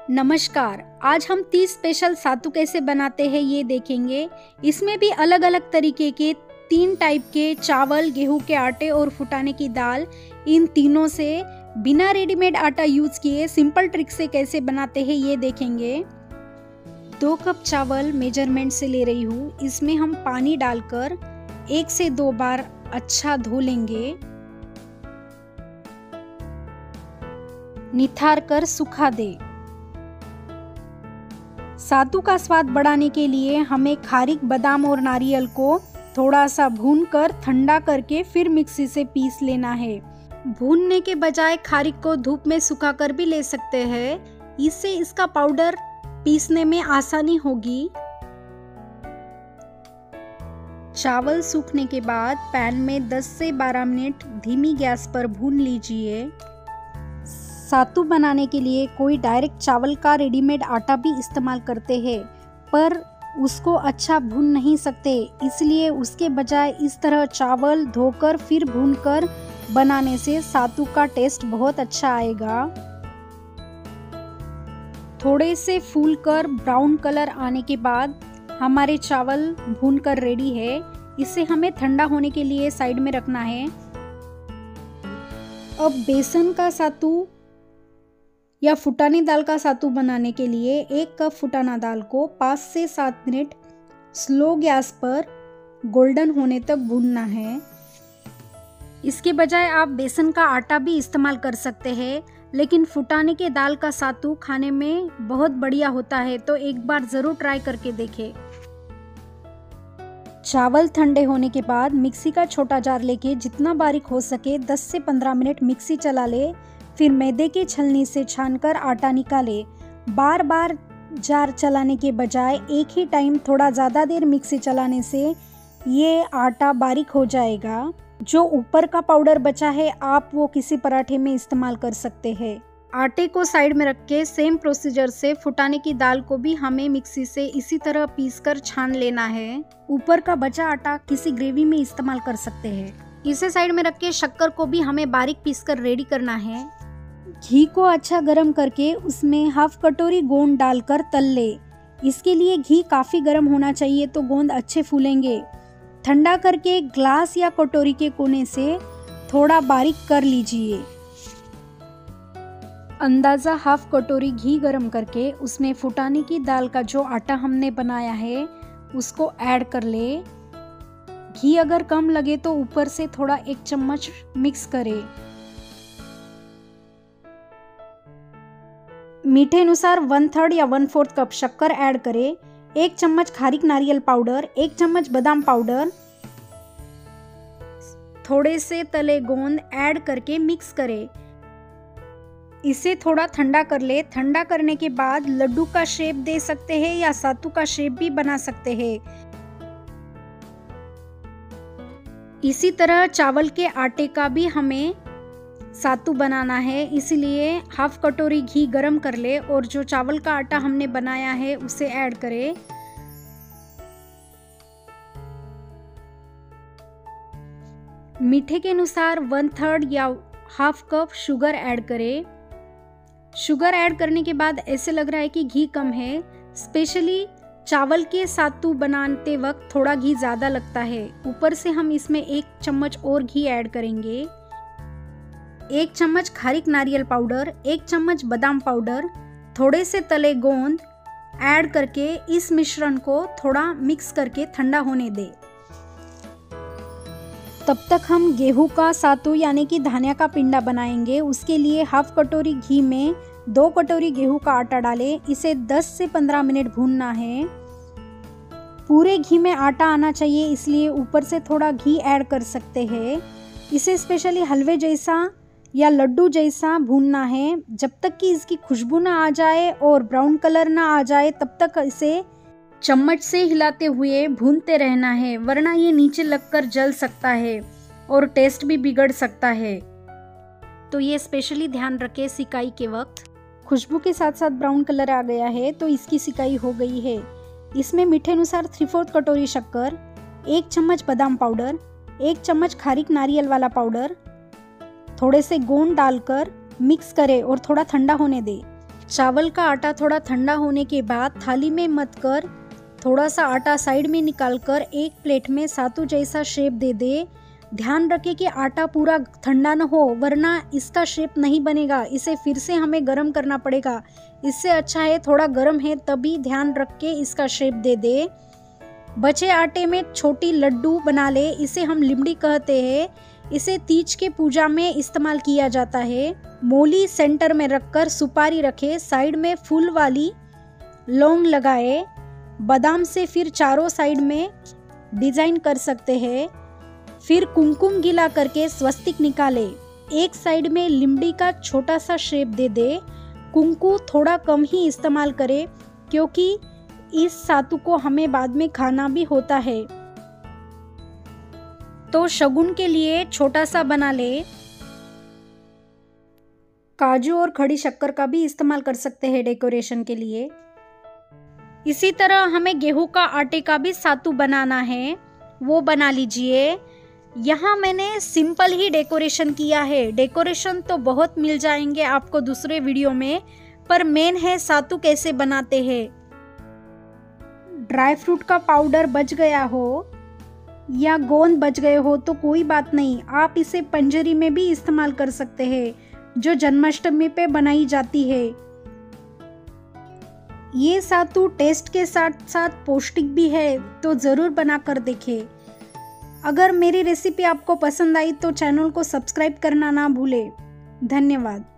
नमस्कार। आज हम 30 स्पेशल सातू कैसे बनाते हैं ये देखेंगे। इसमें भी अलग अलग तरीके के 3 टाइप के चावल, गेहूं के आटे और फुटाने की दाल, इन तीनों से बिना रेडीमेड आटा यूज किए सिंपल ट्रिक से कैसे बनाते हैं ये देखेंगे। 2 कप चावल मेजरमेंट से ले रही हूँ। इसमें हम पानी डालकर 1 से 2 बार अच्छा धो लेंगे। निथार कर सुखा दे। सातू का स्वाद बढ़ाने के लिए हमें खारीक, बादाम और नारियल को थोड़ा सा भूनकर ठंडा करके फिर मिक्सी से पीस लेना है। भूनने के बजाय खारीक को धूप में सुखाकर भी ले सकते हैं। इससे इसका पाउडर पीसने में आसानी होगी। चावल सूखने के बाद पैन में 10 से 12 मिनट धीमी गैस पर भून लीजिए। सातू बनाने के लिए कोई डायरेक्ट चावल का रेडीमेड आटा भी इस्तेमाल करते हैं, पर उसको अच्छा भून नहीं सकते, इसलिए उसके बजाय इस तरह चावल धोकर फिर भूनकर बनाने से सातू का टेस्ट बहुत अच्छा आएगा। थोड़े से फूलकर ब्राउन कलर आने के बाद हमारे चावल भूनकर रेडी है। इसे हमें ठंडा होने के लिए साइड में रखना है। अब बेसन का सातू या फुटानी दाल का सातू बनाने के लिए 1 कप फुटाना दाल को 5 से 7 मिनट स्लो गैस पर गोल्डन होने तक भूनना है। इसके बजाय आप बेसन का आटा भी इस्तेमाल कर सकते हैं, लेकिन फुटाने के दाल का सातू खाने में बहुत बढ़िया होता है, तो एक बार ज़रूर ट्राई करके देखें। चावल ठंडे होने के बाद मिक्सी का छोटा जार लेके जितना बारीक हो सके 10 से 15 मिनट मिक्सी चला ले। फिर मैदे की छलनी से छानकर आटा निकाले। बार बार जार चलाने के बजाय एक ही टाइम थोड़ा ज़्यादा देर मिक्सी चलाने से ये आटा बारीक हो जाएगा। जो ऊपर का पाउडर बचा है आप वो किसी पराठे में इस्तेमाल कर सकते हैं। आटे को साइड में रख के सेम प्रोसीजर से फुटाने की दाल को भी हमें मिक्सी से इसी तरह पीसकर छान लेना है। ऊपर का बचा आटा किसी ग्रेवी में इस्तेमाल कर सकते हैं। इसे साइड में रख के शक्कर को भी हमें बारीक पीसकर रेडी करना है। घी को अच्छा गरम करके उसमें हाफ कटोरी गोंद डालकर तल ले। इसके लिए घी काफ़ी गरम होना चाहिए तो गोंद अच्छे फूलेंगे। ठंडा करके ग्लास या कटोरी के कोने से थोड़ा बारीक कर लीजिए। अंदाज़ा हाफ कटोरी घी गरम करके उसमें फुटाने की दाल का जो आटा हमने बनाया है उसको ऐड कर ले। घी अगर कम लगे तो ऊपर से थोड़ा 1 चम्मच मिक्स करें। मीठे अनुसार 1/3 या 1/4 कप शक्कर ऐड करें। 1 चम्मच खारीक नारियल पाउडर, 1 चम्मच बादाम पाउडर, थोड़े से तले गोंद ऐड करके मिक्स करें। इसे थोड़ा ठंडा कर ले। ठंडा करने के बाद लड्डू का शेप दे सकते हैं या सातू का शेप भी बना सकते हैं। इसी तरह चावल के आटे का भी हमें सातू बनाना है, इसलिए हाफ कटोरी घी गरम कर ले और जो चावल का आटा हमने बनाया है उसे ऐड करें। मीठे के अनुसार 1/3 या हाफ कप शुगर ऐड करें। शुगर ऐड करने के बाद ऐसे लग रहा है कि घी कम है। स्पेशली चावल के सातू बनाते वक्त थोड़ा घी ज़्यादा लगता है। ऊपर से हम इसमें 1 चम्मच और घी ऐड करेंगे। 1 चम्मच खारीक नारियल पाउडर, 1 चम्मच बादाम पाउडर, थोड़े से तले गोंद ऐड करके इस मिश्रण को थोड़ा मिक्स करके ठंडा होने दें। तब तक हम गेहूं का सातू यानी कि धान्या का पिंडा बनाएंगे। उसके लिए हाफ कटोरी घी में 2 कटोरी गेहूं का आटा डालें। इसे 10 से 15 मिनट भूनना है। पूरे घी में आटा आना चाहिए, इसलिए ऊपर से थोड़ा घी ऐड कर सकते हैं। इसे स्पेशली हलवे जैसा या लड्डू जैसा भूनना है। जब तक कि इसकी खुशबू ना आ जाए और ब्राउन कलर ना आ जाए तब तक इसे चम्मच से हिलाते हुए भूनते रहना है, वरना ये नीचे लगकर जल सकता है और टेस्ट भी बिगड़ सकता है। तो ये स्पेशली ध्यान रखें सिकाई के वक्त। खुशबू के साथ साथ ब्राउन कलर आ गया है तो इसकी सिकाई हो गई है। इसमें मीठे अनुसार 3/4 कटोरी शक्कर, 1 चम्मच बादाम पाउडर, 1 चम्मच खारीक नारियल वाला पाउडर, थोड़े से गोंद डालकर मिक्स करें और थोड़ा ठंडा होने दें। चावल का आटा थोड़ा ठंडा होने के बाद थाली में मत कर थोड़ा सा आटा साइड में निकालकर एक प्लेट में सातु जैसा शेप दे दे। ध्यान रखें कि आटा पूरा ठंडा न हो, वरना इसका शेप नहीं बनेगा। इसे फिर से हमें गरम करना पड़ेगा। इससे अच्छा है थोड़ा गरम है तभी ध्यान रख के इसका शेप दे दे। बचे आटे में छोटी लड्डू बना ले। इसे हम लिमड़ी कहते हैं। इसे तीज के पूजा में इस्तेमाल किया जाता है। मोली सेंटर में रखकर सुपारी रखे, साइड में फूल वाली लौंग लगाए। बादाम से फिर चारों साइड में डिजाइन कर सकते हैं। फिर कुमकुम गीला करके स्वस्तिक निकाले। एक साइड में लिमड़ी का छोटा सा शेप दे दे। कुंकू थोड़ा कम ही इस्तेमाल करें क्योंकि इस सातु को हमें बाद में खाना भी होता है। तो शगुन के लिए छोटा सा बना ले। काजू और खड़ी शक्कर का भी इस्तेमाल कर सकते हैं डेकोरेशन के लिए। इसी तरह हमें गेहूं का आटे का भी सातु बनाना है, वो बना लीजिए। यहाँ मैंने सिंपल ही डेकोरेशन किया है। डेकोरेशन तो बहुत मिल जाएंगे आपको दूसरे वीडियो में, पर मेन है सातु कैसे बनाते हैं। ड्राई फ्रूट का पाउडर बच गया हो या गोंद बच गए हो तो कोई बात नहीं, आप इसे पंजरी में भी इस्तेमाल कर सकते हैं जो जन्माष्टमी पे बनाई जाती है। ये सातु टेस्ट के साथ साथ पौष्टिक भी है, तो ज़रूर बना कर देखें। अगर मेरी रेसिपी आपको पसंद आई तो चैनल को सब्सक्राइब करना ना भूलें। धन्यवाद।